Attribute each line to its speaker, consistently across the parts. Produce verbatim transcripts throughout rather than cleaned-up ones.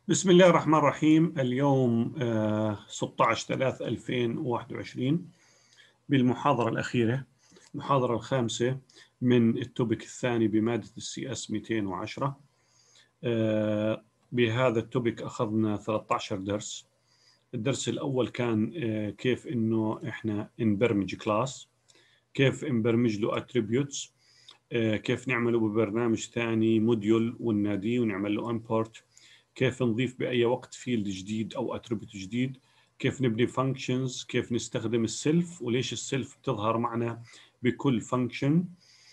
Speaker 1: بسم الله الرحمن الرحيم. اليوم آه ستة عشر ثلاثة ألفين وواحد وعشرين بالمحاضرة الأخيرة، المحاضرة الخامسة من التوبك الثاني بمادة السي اس مئتين وعشرة. آه بهذا التوبك أخذنا ثلاثة عشر درس. الدرس الأول كان آه كيف إنه إحنا نبرمج كلاس، كيف نبرمج له اتريبيوتس، آه كيف نعمله ببرنامج ثاني موديول ونناديه ونعمل له امبورت، كيف نضيف بأي وقت فيلد جديد أو اتريبيوت جديد، كيف نبني فانكشنز، كيف نستخدم السيلف وليش السيلف بتظهر معنا بكل فانكشن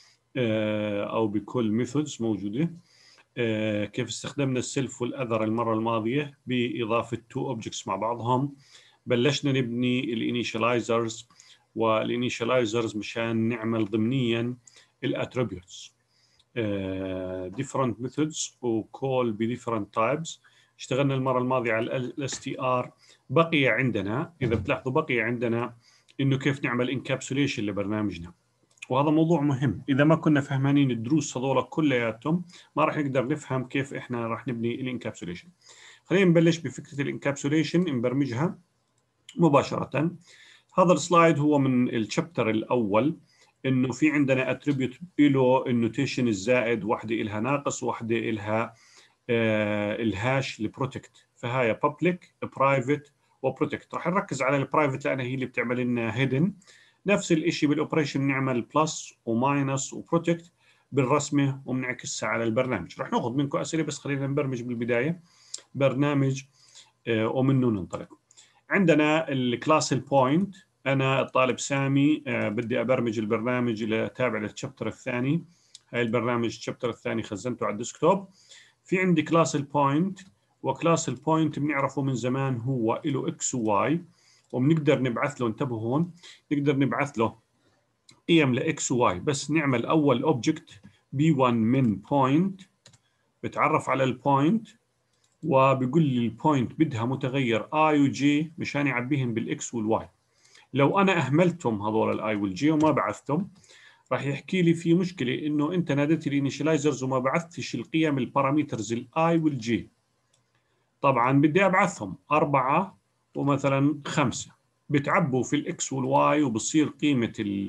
Speaker 1: أو بكل ميثودز موجودة، كيف استخدمنا السيلف والأذر المرة الماضية بإضافة تو أوبجكتس مع بعضهم. بلشنا نبني الانيشاليزرز والانيشاليزرز مشان نعمل ضمنيا الاتريبيوتس. Uh, different methods وcall ب different types. اشتغلنا المرة الماضية على ال إس تي آر. بقي عندنا، إذا بتلاحظوا بقي عندنا إنه كيف نعمل encapsulation لبرنامجنا، وهذا موضوع مهم. إذا ما كنا فهمانين الدروس هذول كلياتهم ما راح نقدر نفهم كيف إحنا راح نبني الانكابسوليشن. خلينا نبلش بفكرة الانكابسوليشن، نبرمجها مباشرة. هذا السلايد هو من الشابتر الأول، انه في عندنا اتريبيوت له النوتيشن الزائد، واحده لها ناقص واحده لها آه الهاش البروتكت، فهاي بابليك برايفت وبروتكت. راح نركز على البرايفت لانها هي اللي بتعمل لنا هيدن. نفس الشيء بالاوبريشن نعمل بلس وماينس وبروتكت بالرسمه وبنعكسها على البرنامج. راح ناخذ منكم اسئله بس خلينا نبرمج بالبدايه برنامج آه ومنه ننطلق. عندنا الكلاس البوينت. أنا الطالب سامي، آه بدي أبرمج البرنامج اللي تابع للشابتر الثاني. هاي البرنامج الشابتر الثاني خزنته على الديسكتوب. في عندي كلاس البوينت، وكلاس البوينت بنعرفه من زمان هو له اكس وواي، وبنقدر نبعث له، انتبهوا هون، نقدر نبعث له قيم لاكس وواي. بس نعمل أول اوبجكت بي واحد من بوينت، بتعرف على البوينت وبيقول لي البوينت بدها متغير اي وجي مشان يعبيهم بالاكس والواي. لو انا اهملتهم هذول الاي والجي وما بعثتهم راح يحكي لي في مشكله انه انت ناديت الانيشلايزرز وما بعثتش القيم البارامترز الاي والجي. طبعا بدي ابعثهم أربعة ومثلا خمسة، بتعبوا في الاكس والواي وبصير قيمه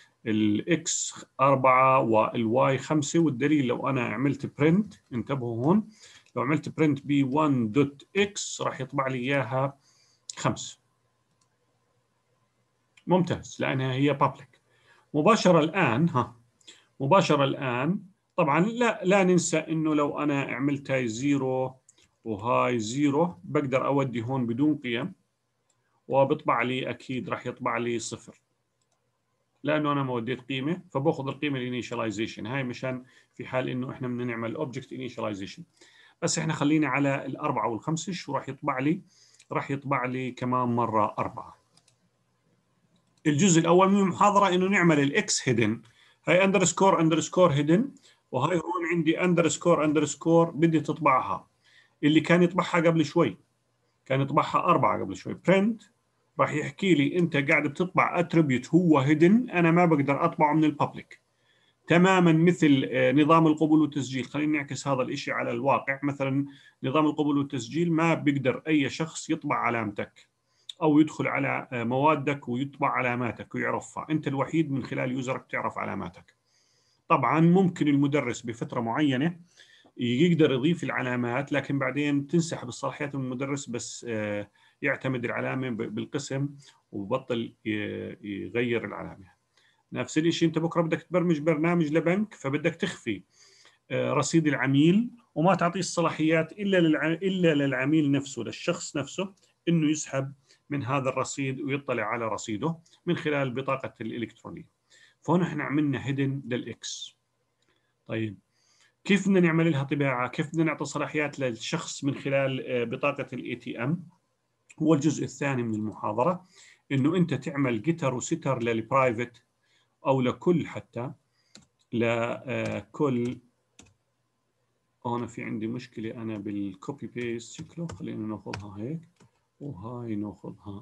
Speaker 1: الاكس أربعة والواي خمسة. والدليل لو انا عملت برنت، انتبهوا هون، لو عملت برنت بي واحد دوت اكس راح يطبع لي اياها خمسة. ممتاز لانها هي بابليك. مباشره الان ها مباشره الان طبعا لا لا ننسى انه لو انا عملت هاي زيرو وهاي زيرو بقدر اودي هون بدون قيم وبطبع لي، اكيد راح يطبع لي صفر لانه انا ما وديت قيمه، فباخذ القيمه الانيشاليزيشن هاي مشان في حال انه احنا بدنا نعمل اوبجكت انيشاليزيشن. بس احنا خلينا على الاربعه والخمسه. شو راح يطبع لي؟ راح يطبع لي كمان مره اربعه. الجزء الاول من المحاضره انه نعمل الاكس هيدن، هاي اندرسكور اندرسكور هيدن، وهاي هون عندي اندرسكور اندرسكور بدي تطبعها. اللي كان يطبعها قبل شوي كان يطبعها أربعة قبل شوي. برنت راح يحكي لي أنت قاعد بتطبع اتريبيوت هو هيدن، أنا ما بقدر أطبعه من الببليك. تماما مثل نظام القبول والتسجيل. خلينا نعكس هذا الإشي على الواقع. مثلا نظام القبول والتسجيل ما بقدر أي شخص يطبع علامتك أو يدخل على موادك ويطبع علاماتك ويعرفها، أنت الوحيد من خلال يوزرك تعرف علاماتك. طبعا ممكن المدرس بفترة معينة يقدر يضيف العلامات، لكن بعدين تنسحب الصلاحيات من المدرس، بس يعتمد العلامة بالقسم وبطل يغير العلامة. نفس الشيء انت بكره بدك تبرمج برنامج لبنك، فبدك تخفي رصيد العميل وما تعطيه الصلاحيات الا للع... الا للعميل نفسه، للشخص نفسه، انه يسحب من هذا الرصيد ويطلع على رصيده من خلال البطاقة الإلكترونية. فهنا احنا عملنا هيدن للإكس. طيب كيف بدنا نعمل لها طباعة؟ كيف بدنا نعطي صلاحيات للشخص من خلال بطاقة الاي تي ام؟ هو الجزء الثاني من المحاضرة، انه انت تعمل جيتر وستر للبرايفت او لكل، حتى لكل. هنا في عندي مشكلة أنا بالكوبي بيست شكله، خلينا ناخذها هيك وهاي ناخذها.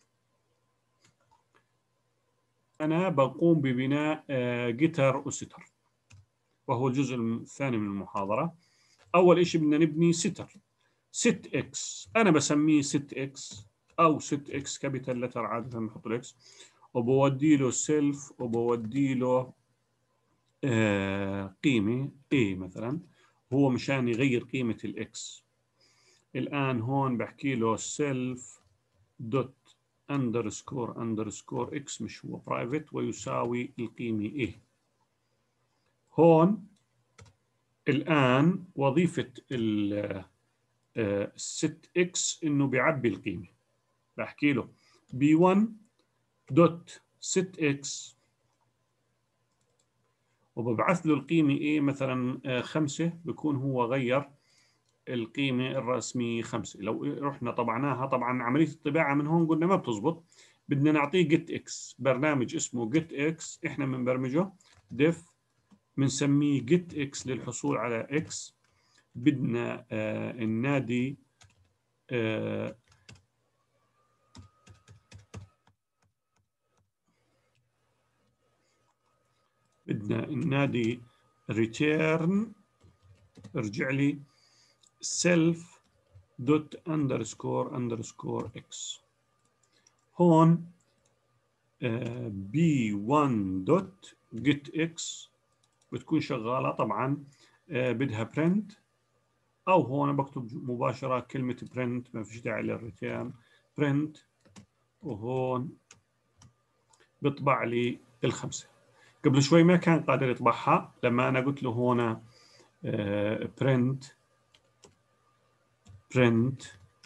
Speaker 1: أنا بقوم ببناء جيتر وستر وهو الجزء الثاني من المحاضرة. أول إشي بدنا نبني ستر. ست اكس، انا بسميه ست اكس او ست اكس كابيتال لتر، عاده بنحط الاكس، وبودي له سيلف وبودي له آه قيمه A مثلا، هو مشان يغير قيمه الاكس. الان هون بحكي له سيلف دوت اندرسكور اندرسكور اكس، مش هو برايفت، ويساوي القيمه A. هون الان وظيفه الست اكس انه بيعبي القيمه. بحكي له بي واحد دوت ست اكس وببعث له القيمة A مثلا خمسة، بكون هو غير القيمة الرسمية خمسة. لو رحنا طبعناها، طبعا عملية الطباعة من هون قلنا ما بتزبط، بدنا نعطيه جيت اكس، برنامج اسمه جيت اكس احنا بنبرمجه ديف، بنسميه جيت اكس للحصول على اكس. بدنا آه النادي آه بدنا النادي ريتيرن، ارجع لي سيلف دوت اندرسكور اندرسكور اكس. هون بي واحد دوت جيت اكس بتكون شغاله طبعا، آه بدها برنت، او هون بكتب مباشره كلمه برنت، ما فيش داعي للريتيرن، برنت، وهون بيطبع لي الخمسه. قبل شوي ما كان قادر يطبعها، لما انا قلت له هون برنت برنت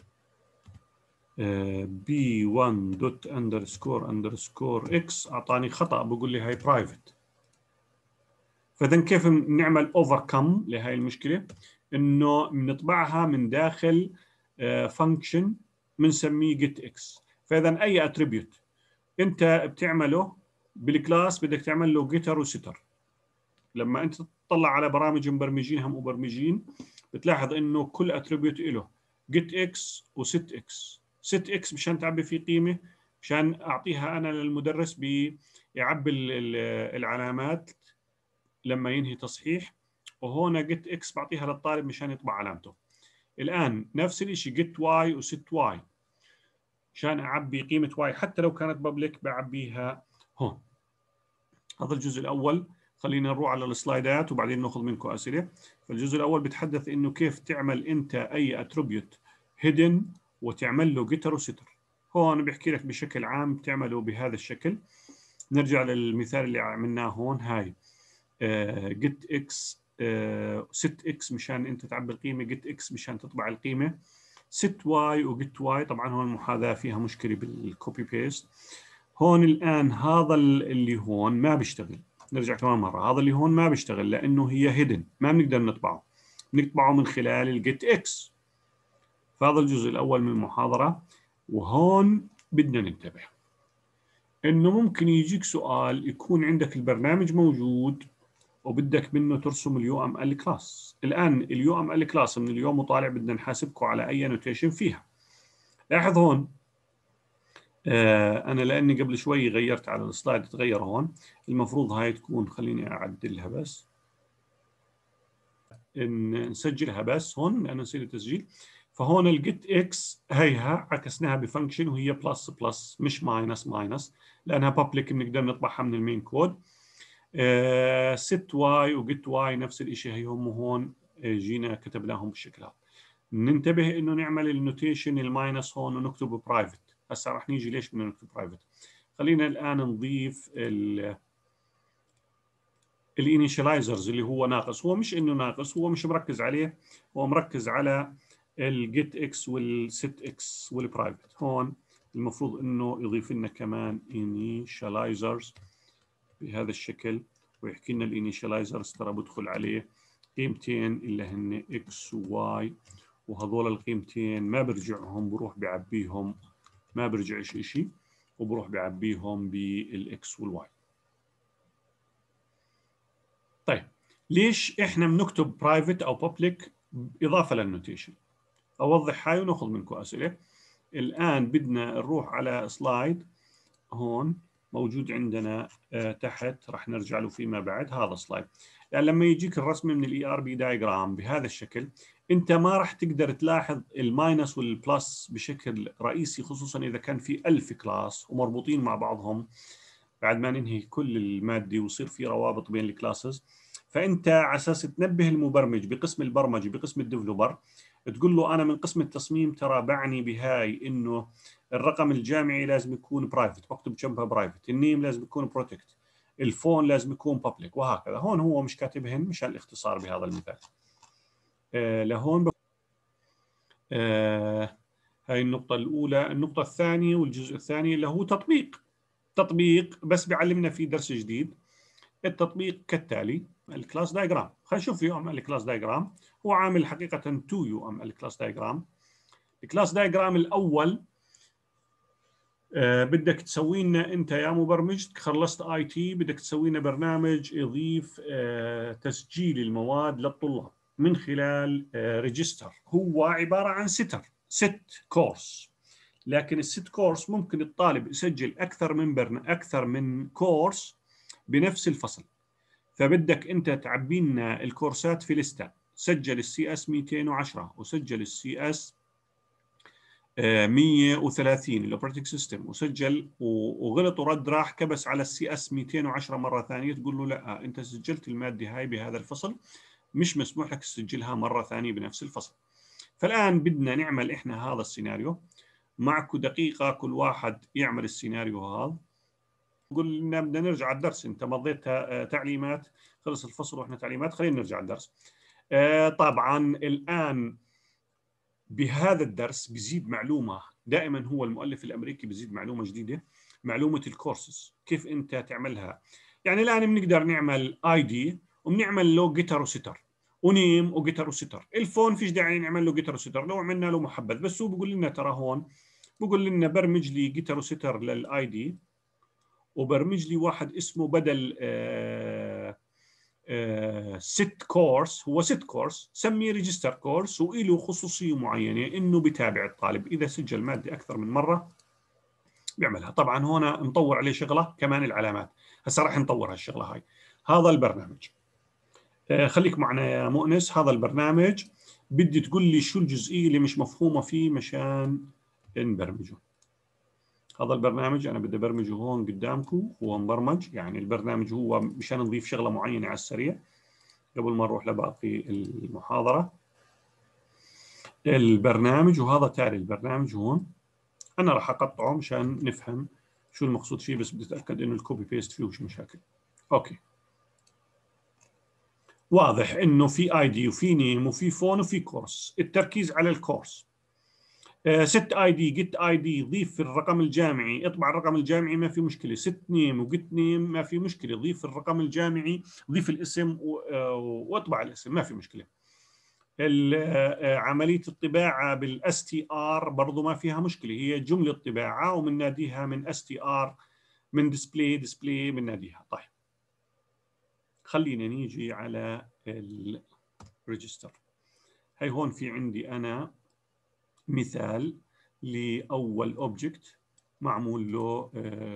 Speaker 1: بي واحد دوت اندرسكور اندرسكور اكس، اعطاني خطأ بقول لي هاي برايفت. فاذا كيف نعمل اوفركم لهي المشكله؟ انه بنطبعها من داخل فانكشن بنسميه جيت اكس. فاذا اي اتريبيوت انت بتعمله بالكلاس بدك تعمل له جيتر وستر. لما انت تطلع على برامج مبرمجينها مبرمجين بتلاحظ انه كل اتريبيوت له جيت اكس وست اكس. ست اكس مشان تعبي فيه قيمه، مشان اعطيها انا للمدرس بيعبي العلامات لما ينهي تصحيح، وهون جيت اكس بعطيها للطالب مشان يطبع علامته. الان نفس الشيء جيت واي وست واي، مشان اعبي قيمه واي حتى لو كانت بابليك بعبيها هون. هذا الجزء الاول. خلينا نروح على السلايدات وبعدين ناخذ منكم اسئله. فالجزء الاول بتحدث انه كيف تعمل انت اي اتريبيوت هيدن وتعمل له جيتر وستر. هون بيحكي لك بشكل عام بتعمله بهذا الشكل. نرجع للمثال اللي عملناه هون، هاي جيت اكس ست اكس مشان انت تعبي القيمه، جيت اكس مشان تطبع القيمه، ست واي وجيت واي. طبعا هون المحاذاه فيها مشكله بالكوبي بيست. هون الان هذا اللي هون ما بيشتغل. نرجع كمان مره، هذا اللي هون ما بيشتغل لانه هي هيدن، ما بنقدر نطبعه، نطبعه من خلال الجيت اكس. فهذا الجزء الاول من المحاضره. وهون بدنا ننتبه انه ممكن يجيك سؤال يكون عندك البرنامج موجود وبدك منه ترسم اليو ام ال كلاس. الان اليو ام ال كلاس من اليوم وطالع بدنا نحاسبكم على اي نوتيشن فيها. لاحظ هون آه انا لاني قبل شوي غيرت على السلايد تغير هون، المفروض هاي تكون، خليني اعدلها بس، إن نسجلها بس هون لانه نسيت التسجيل. فهون الجيت اكس هيها عكسناها بفانكشن وهي بلس بلس مش ماينس ماينس، لانها بابليك بنقدر نطبعها من المين كود. آه ست واي وجيت واي نفس الشيء، هي هم هون جينا كتبناهم بالشكل هذا. ننتبه انه نعمل النوتيشن الماينس هون ونكتبه برايفت. هسه راح نيجي ليش بدنا نكتب برايفت. خلينا الان نضيف الانيشاليزرز اللي هو ناقص. هو مش انه ناقص، هو مش مركز عليه، هو مركز على الجيت اكس والست اكس والبرايفت. هون المفروض انه يضيف لنا كمان انيشاليزرز بهذا الشكل، ويحكي لنا الانيشاليزرز ترى بدخل عليه قيمتين اللي هن اكس وواي، وهذول القيمتين ما برجعهم، بروح بعبيهم، ما برجعش شيء، وبروح بعبيهم بالاكس والواي. طيب ليش احنا بنكتب برايفت او بابليك اضافه للنوتيشن؟ اوضح هاي وناخذ منكم اسئله. الان بدنا نروح على سلايد هون موجود عندنا آه تحت، راح نرجع له فيما بعد. هذا سلايد يعني لما يجيك الرسم من الاي ار بي دايجرام بهذا الشكل، انت ما راح تقدر تلاحظ الماينس والبلس بشكل رئيسي، خصوصا اذا كان في ألف كلاس ومربوطين مع بعضهم بعد ما ننهي كل المادي ويصير في روابط بين الكلاسز. فانت على اساس تنبه المبرمج بقسم البرمجه بقسم الديفلوبر، تقول له انا من قسم التصميم ترى بعني بهاي انه الرقم الجامعي لازم يكون برايفت، بكتب جنبها برايفت، النيم لازم يكون بروتكت، الفون لازم يكون بابليك، وهكذا. هون هو مش كاتبهن مشان الاختصار بهذا المثال. آه لهون آه هاي النقطة الأولى. النقطة الثانية والجزء الثاني اللي هو تطبيق. تطبيق بس بيعلمنا فيه درس جديد. التطبيق كالتالي: الكلاس دايجرام. خلينا نشوف يو ام ال كلاس دايجرام. هو عامل حقيقة تو يو ام ال كلاس دايجرام. الكلاس دايجرام الأول آه بدك تسوي لنا انت يا مبرمج، خلصت اي تي، بدك تسوي لنا برنامج يضيف آه تسجيل المواد للطلاب من خلال آه ريجستر. هو عباره عن ستر ست كورس، لكن الست كورس ممكن الطالب يسجل اكثر من برن اكثر من كورس بنفس الفصل. فبدك انت تعبي لنا الكورسات في لسته، سجل السي اس مئتين وعشرة وسجل السي اس مئة وثلاثين الاوبريتنج سيستم وسجل، وغلط ورد راح كبس على السي اس مئتين وعشرة مره ثانيه، تقول له لا انت سجلت الماده هاي بهذا الفصل، مش مسموح لك تسجلها مره ثانيه بنفس الفصل. فالان بدنا نعمل احنا هذا السيناريو معكم دقيقه، كل واحد يعمل السيناريو هذا. قل لنا بدنا نرجع على الدرس، انت مضيت تعليمات، خلص الفصل واحنا تعليمات، خلينا نرجع على الدرس. طبعا الان بهذا الدرس بزيد معلومة، دائما هو المؤلف الأمريكي بزيد معلومة جديدة، معلومة الكورسز كيف أنت تعملها. يعني الآن بنقدر نعمل اي دي وبنعمل له جيتر وستر ونيم وجيتر وستر. الفون فيش داعي نعمل له جيتر وستر، لو عملنا له محبذ، بس هو بقول لنا ترى هون بقول لنا برمج لي جيتر وستر للاي دي، وبرمج لي واحد اسمه بدل آه آه ست كورس، هو ست كورس سميه ريجستر كورس، وله خصوصية معينة انه بتابع الطالب اذا سجل مادة اكثر من مرة بيعملها. طبعا هنا مطور عليه شغلة كمان العلامات، هسه راح نطور هالشغلة هاي. هذا البرنامج آه خليك معنا يا مؤنس. هذا البرنامج بدي تقول لي شو الجزئية اللي مش مفهومة فيه مشان نبرمجه. هذا البرنامج انا بدي ابرمجه هون قدامكم، هو مبرمج، يعني البرنامج هو مشان نضيف شغلة معينة على السريع قبل ما نروح لباقي المحاضرة. البرنامج، وهذا تالي البرنامج هون، أنا راح أقطعه مشان نفهم شو المقصود فيه، بس بدي أتأكد إنه الكوبي بيست فيه وش مشاكل. أوكي، واضح إنه في آي دي وفي نيم وفي فون وفي كورس. التركيز على الكورس. آه ست آي دي جيت آي دي، ضيف الرقم الجامعي، اطبع الرقم الجامعي ما في مشكلة. ست نيم وجيت نيم ما في مشكلة، ضيف الرقم الجامعي، ضيف الاسم واطبع الاسم ما في مشكلة. عملية الطباعة بالاس تي ار برضو ما فيها مشكلة، هي جملة طباعة ومناديها من اس تي ار، من ديسبلاي ديسبلاي بناديها. طيب خلينا نيجي على الريجستر. هي هون في عندي أنا مثال لأول أوبجكت معمول له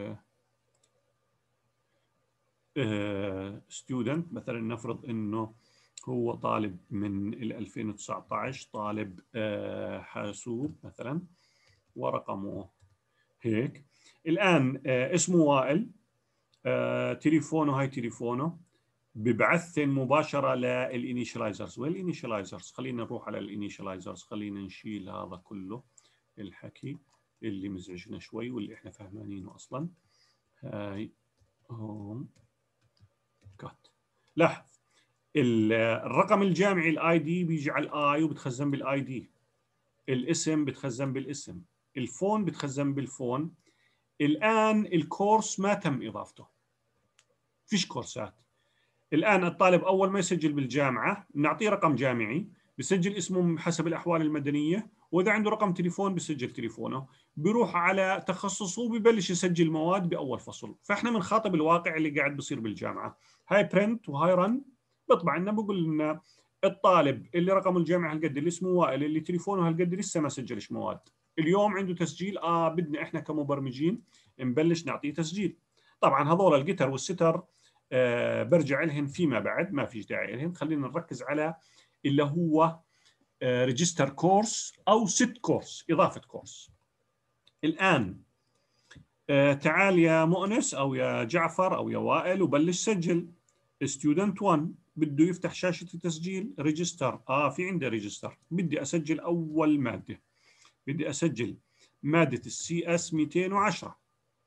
Speaker 1: ستودنت. مثلا نفرض إنه هو طالب من ال ألفين وتسعة عشر، طالب حاسوب مثلا، ورقمه هيك. الآن اسمه وائل، تليفونه هاي تليفونه، ببعثن مباشرة للإنيشلايزرز. والإنيشلايزرز خلينا نروح على الإنيشلايزرز، خلينا نشيل هذا كله الحكي اللي مزعجنا شوي واللي احنا فهمانينه أصلا. هاي هون كات. لاحظ الرقم الجامعي الاي دي بيجي على الاي وبتخزن بالاي دي، الاسم بتخزن بالاسم، الفون بتخزن بالفون. الان الكورس ما تم اضافته، فيش كورسات. الان الطالب اول ما يسجل بالجامعه بنعطيه رقم جامعي، بسجل اسمه حسب الاحوال المدنيه، واذا عنده رقم تليفون بسجل تليفونه، بيروح على تخصصه وببلش يسجل مواد باول فصل. فاحنا بنخاطب الواقع اللي قاعد بصير بالجامعه. هاي برنت وهاي رن، بيطبع لنا بقول لنا الطالب اللي رقمه الجامعي هالقد، اللي اسمه وائل، اللي تليفونه هالقد، لسه ما سجلش مواد، اليوم عنده تسجيل. اه بدنا احنا كمبرمجين نبلش نعطيه تسجيل. طبعا هذول الجيتر والستر آه برجع لهن فيما بعد، ما فيش داعي لهن. خلينا نركز على اللي هو ريجستر كورس أو ست كورس، إضافة كورس. الآن آه تعال يا مؤنس أو يا جعفر أو يا وائل وبلش سجل. ستودنت واحد بده يفتح شاشة التسجيل، ريجستر. آه في عنده ريجستر، بدي أسجل أول مادة، بدي أسجل مادة السي اس مئتين وعشرة.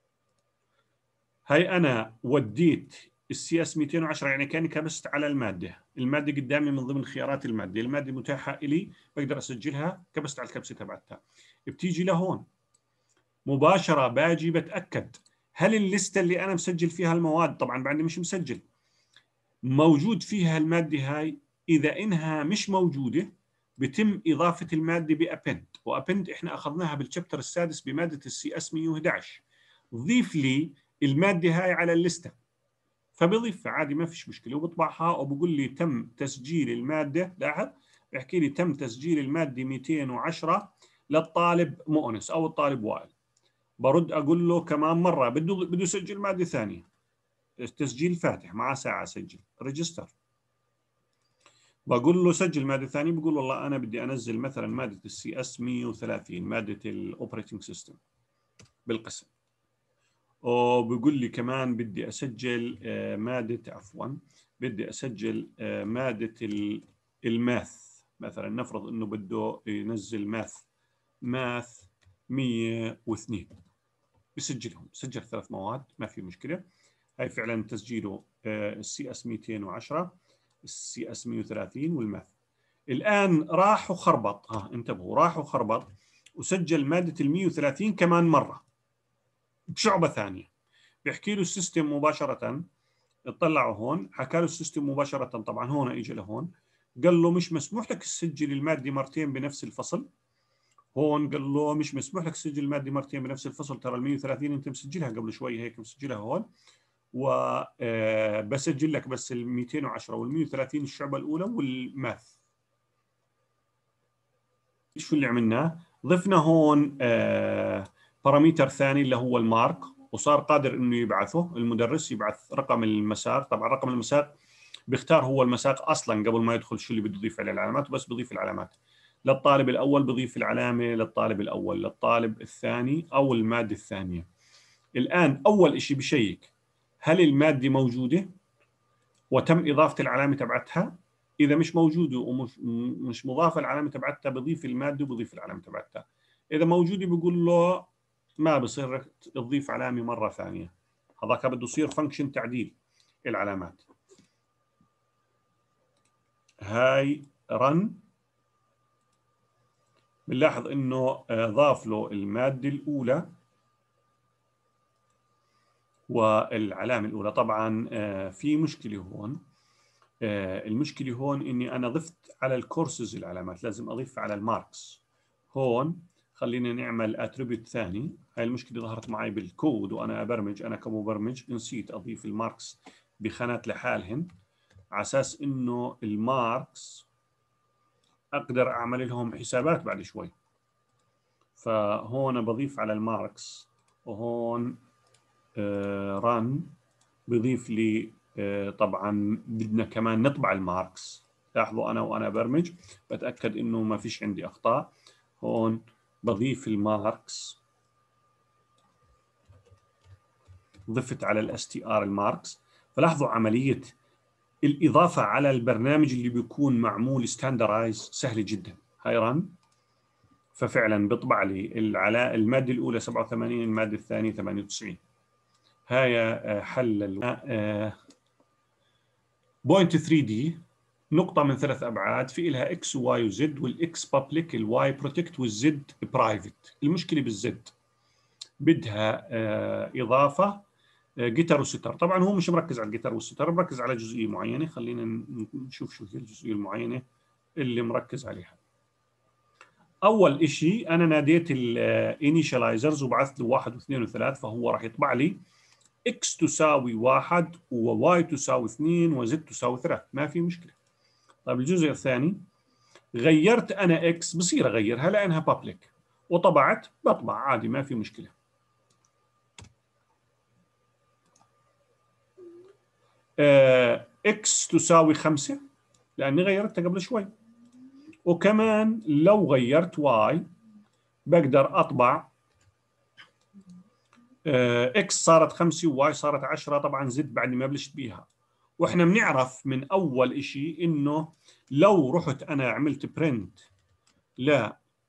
Speaker 1: هاي أنا وديت السي اس مئتين وعشرة، يعني كأني كبست على المادة، المادة قدامي من ضمن خيارات المادة، المادة متاحة إلي بقدر أسجلها، كبست على الكبسة تبعتها. بتيجي لهون مباشرة باجي بتأكد هل الليستة اللي أنا مسجل فيها المواد، طبعا بعدني مش مسجل، موجود فيها المادة هاي. إذا إنها مش موجودة بتم إضافة المادة بأبند، وأبند إحنا أخذناها بالشابتر السادس بمادة السي اس مئة وأحد عشر. ضيف لي المادة هاي على الليستة، فبضيفها عادي ما فيش مشكلة، وبطبعها وبقول لي تم تسجيل المادة. لاحظ بحكي لي تم تسجيل المادة مئتين وعشرة للطالب مؤنس أو الطالب وائل. برد أقول له كمان مرة بده بده يسجل مادة ثانية، تسجيل فاتح مع ساعة سجل ريجستر. بقول له سجل مادة ثانية، بقول والله أنا بدي أنزل مثلا مادة السي اس مئة وثلاثين، مادة الأوبريتنج سيستم بالقسم. وبقول لي كمان بدي أسجل مادة، عفوا بدي أسجل مادة الماث مثلا، نفرض إنه بده ينزل ماث ماث مئة واثنين، بسجلهم. سجل ثلاث مواد ما في مشكلة. هاي فعلا تسجيله السي اس مئتين وعشرة، السي اس مئة وثلاثين والماث. الآن راح وخربط، ها انتبهوا، راح وخربط وسجل مادة ال مئة وثلاثين كمان مرة بشعبة ثانية. بيحكي له السيستم مباشرة، اطلعوا هون، حكى له السيستم مباشرة، طبعا هون اجى لهون قال له مش مسموح لك تسجل المادة مرتين بنفس الفصل. هون قال له مش مسموح لك تسجل المادة مرتين بنفس الفصل، ترى ال مئة وثلاثين انت مسجلها قبل شوي هيك، مسجلها هون، وبسجل لك بس ال مئتين وعشرة وال مئة وثلاثين الشعبة الأولى والماث. شو اللي عملناه؟ ضفنا هون آه باراميتر ثاني اللي هو المارك، وصار قادر انه يبعثه، المدرس يبعث رقم المساق. طبعا رقم المساق بيختار هو المساق اصلا قبل ما يدخل شو اللي بده يضيف عليه العلامات، وبس بضيف العلامات. للطالب الاول بضيف العلامه للطالب الاول، للطالب الثاني او الماده الثانيه. الان اول شيء بشيك هل الماده موجوده وتم اضافه العلامه تبعتها. اذا مش موجوده ومش مش مضافه العلامه تبعتها بضيف الماده وبضيف العلامه تبعتها. اذا موجوده بقول له ما بصير تضيف علامه مره ثانيه، هذاك بده يصير فانكشن تعديل العلامات. هاي رن، بنلاحظ انه ضاف له الماده الاولى والعلامه الاولى. طبعا في مشكله هون، المشكله هون اني انا ضفت على الكورسز العلامات، لازم اضيف على الماركس. هون خلينا نعمل اتريبيوت ثاني. هاي المشكله ظهرت معي بالكود وانا ابرمج، انا كمبرمج نسيت اضيف الماركس بخانات لحالهن، على اساس انه الماركس اقدر اعمل لهم حسابات بعد شوي. فهون بضيف على الماركس، وهون آه رن بضيف لي آه طبعا بدنا كمان نطبع الماركس. لاحظوا انا وانا برمج بتاكد انه ما فيش عندي اخطاء. هون بضيف الماركس، ضفت على الاس تي ار الماركس. فلاحظوا عمليه الاضافه على البرنامج اللي بيكون معمول ستاندرايز سهله جدا. هاي رن، ففعلا بيطبع لي العلاء الماده الاولى سبعة وثمانين، الماده الثانيه ثمانية وتسعين. هاي حل بوينت ثري دي، نقطة من ثلاث أبعاد، في لها إكس وواي وزد، والإكس بابليك، الواي بروتكت، والزد برايفت. المشكلة بالزد بدها آه إضافة آه جيتر وستر. طبعا هو مش مركز على الجيتر والستر، مركز على جزئية معينة. خلينا نشوف شو هي الجزئية المعينة اللي مركز عليها. أول إشي أنا ناديت الانيشاليزرز وبعثت له واحد واثنين وثلاث، فهو راح يطبع لي إكس تساوي واحد وواي تساوي اثنين وزد تساوي ثلاث، ما في مشكلة. طيب الجزء الثاني، غيرت أنا إكس، بصير أغيرها لأنها بابليك، وطبعت بطبع عادي ما في مشكلة. آه اكس تساوي خمسة لاني غيرتها قبل شوي، وكمان لو غيرت واي بقدر اطبع آه اكس صارت خمسة وواي صارت عشرة، طبعا زد بعد ما بلشت بيها. واحنا بنعرف من اول اشي انه لو رحت انا عملت برنت ل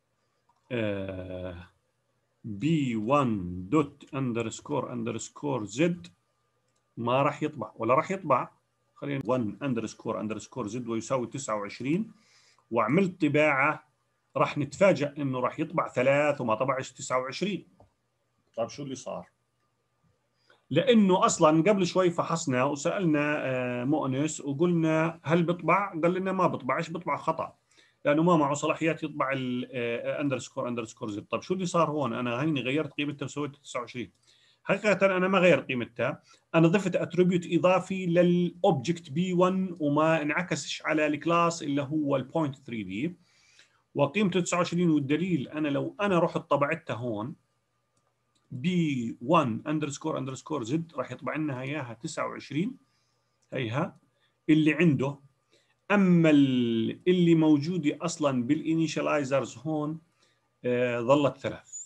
Speaker 1: آه بي واحد دوت اندرسكور اندرسكور زد ما راح يطبع ولا راح يطبع. خلينا واحد اندرسكور اندرسكور زد ويساوي تسعة وعشرين، وعملت طباعه راح نتفاجأ انه راح يطبع ثلاث وما طبعش تسعة وعشرين. طيب شو اللي صار؟ لانه اصلا قبل شوي فحصنا وسالنا مؤنس وقلنا هل بيطبع؟ قال لنا ما بيطبع. ايش بيطبع؟ خطا، لانه ما معه صلاحيات يطبع الاندرسكور اندرسكور زد. طيب شو اللي صار هون؟ انا هيني غيرت قيمتها وسويت تسعة وعشرين. حقيقه انا ما غيرت قيمتها، انا ضفت اتريبيوت اضافي للاوبجكت بي واحد وما انعكسش على الكلاس اللي هو البوينت ثري دي، وقيمته تسعة وعشرين. والدليل انا لو انا رحت طبعتها هون بي واحد اندرسكور اندرسكور زد راح يطبع لنا اياها تسعة وعشرين هيها اللي عنده. اما اللي موجوده اصلا بالانيشاليزرز هون آه ظلت ثلاث.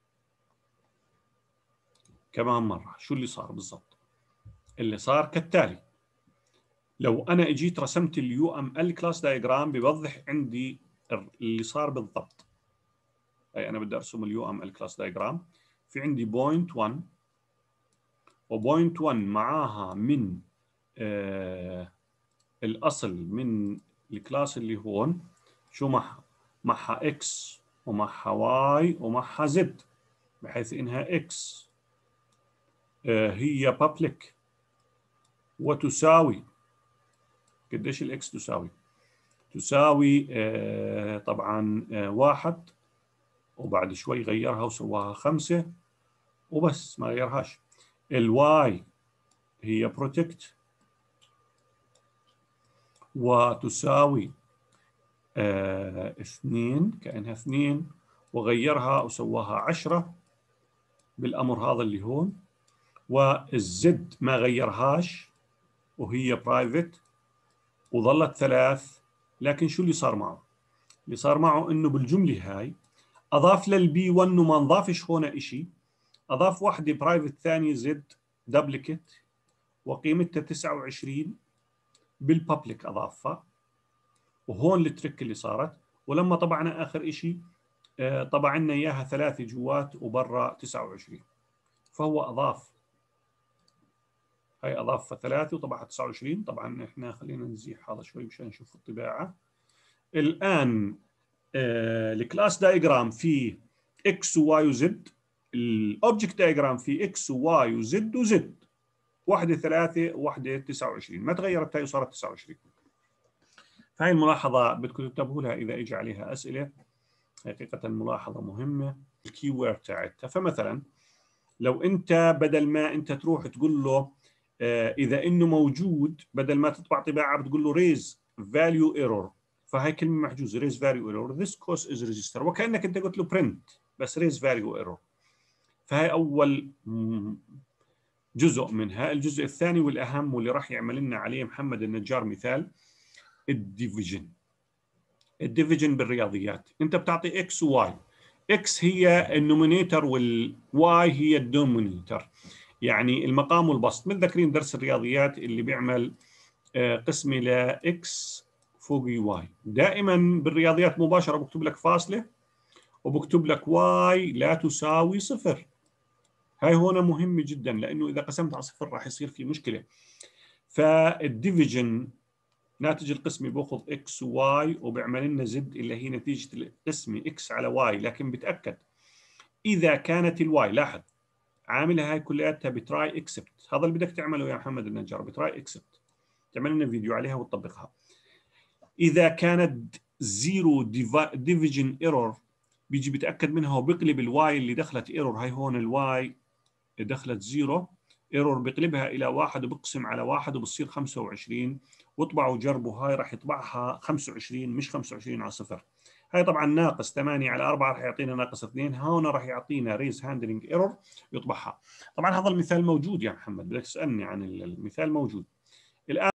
Speaker 1: كمان مره شو اللي صار بالضبط؟ اللي صار كالتالي: لو انا اجيت رسمت اليو ام ال كلاس دايجرام بيوضح عندي اللي صار بالضبط. اي انا بدي ارسم اليو ام ال كلاس دايجرام، في عندي بوينت واحد وبوينت واحد معاها من آه الأصل من الكلاس اللي هون شو معها؟ معها إكس ومعها واي ومعها زد، بحيث إنها إكس آه هي بابليك وتساوي قديش الإكس تساوي؟ تساوي آه طبعا آه واحد، وبعد شوي غيرها وسواها خمسة وبس ما غيرهاش. الواي هي بروتكت وتساوي آه اثنين، كأنها اثنين، وغيرها وسواها عشرة بالأمر هذا اللي هون. والزد ما غيرهاش وهي برايفت وظلت ثلاث. لكن شو اللي صار معه؟ اللي صار معه انه بالجملة هاي اضاف للبي واحد وما نضافش هون اشي، اضاف واحدة برايفت ثانية زد دبليكت وقيمتها تسعة وعشرين بالببليك اضافها. وهون الترك اللي صارت، ولما طبعنا اخر اشي طبع لنا اياها ثلاثة جوات وبرا تسعة وعشرين. فهو اضاف هاي اضاف ثلاثة وطبعها تسعة وعشرين. طبعا احنا خلينا نزيح هذا شوي مشان نشوف الطباعة. الان آه الكلاس دايجرام فيه اكس وواي وزد، الاوبجكت دايجرام فيه اكس وواي وزد وزد، واحدة ثلاثة وواحدة تسعة وعشرين، ما تغيرت هاي وصارت تسعة وعشرين. فهي الملاحظة بدكم تنتبهوا لها إذا إجى عليها أسئلة، حقيقة ملاحظة مهمة الكي وورد تاعتها. فمثلا لو أنت بدل ما أنت تروح تقول له آه إذا إنه موجود، بدل ما تطبع طباعة بتقول له raise value error، فهي كلمة محجوزة raise value error this course is register، وكأنك أنت قلت له print بس raise value error. فهي أول جزء منها. الجزء الثاني والأهم واللي راح يعمل لنا عليه محمد النجار مثال الديفيجن. الديفيجن بالرياضيات انت بتعطي اكس وواي، اكس هي النومينيتر والواي هي الدومينيتر، يعني المقام والبسط. متذكرين درس الرياضيات اللي بيعمل قسمه لاكس فوقي واي؟ دائما بالرياضيات مباشره بكتب لك فاصله وبكتب لك واي لا تساوي صفر. هاي هون مهمه جدا، لانه اذا قسمت على صفر راح يصير في مشكله. فالديفيجن ناتج القسمي باخذ اكس وواي وبيعمل لنا زد اللي هي نتيجه القسمي اكس على واي. لكن بتاكد اذا كانت الواي، لاحظ عاملها هاي كلياتها بتراي اكسبت، هذا اللي بدك تعمله يا محمد النجار، بتراي اكسبت، تعمل لنا فيديو عليها وتطبقها. اذا كانت زيرو ديفيجن ايرور بيجي بتاكد منها وبقلب الواي اللي دخلت ايرور، هاي هون الواي دخلت زيرو ايرور، بقلبها الى واحد وبقسم على واحد وبصير خمسة وعشرين. واطبعوا جربوا، هاي راح يطبعها خمسة وعشرين مش خمسة وعشرين على صفر. هاي طبعا ناقص ثمانية على أربعة راح يعطينا ناقص اثنين، هون راح يعطينا ريز هاندلنج ايرور يطبعها. طبعا هذا المثال موجود يا محمد، بدك تسالني عن المثال موجود. الآن